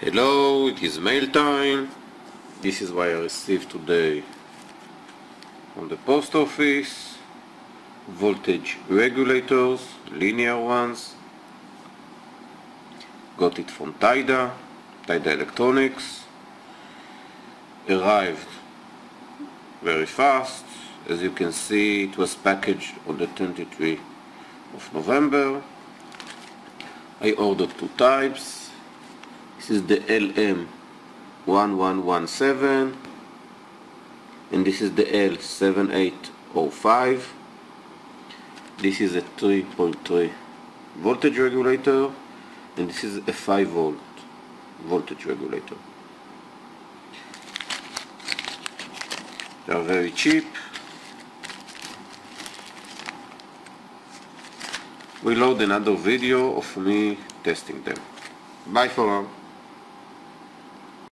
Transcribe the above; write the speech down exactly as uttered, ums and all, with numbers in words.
Hello, it is mail time. This is what I received today from the post office. Voltage regulators, linear ones. Got it from Tida, Tida Electronics. Arrived very fast. As you can see, it was packaged on the twenty-third of November. I ordered two types. This is the L M one one one seven and this is the L seven eight zero five. This is a three point three voltage regulator and this is a five volt voltage regulator. They are very cheap. We load another video of me testing them. Bye for now.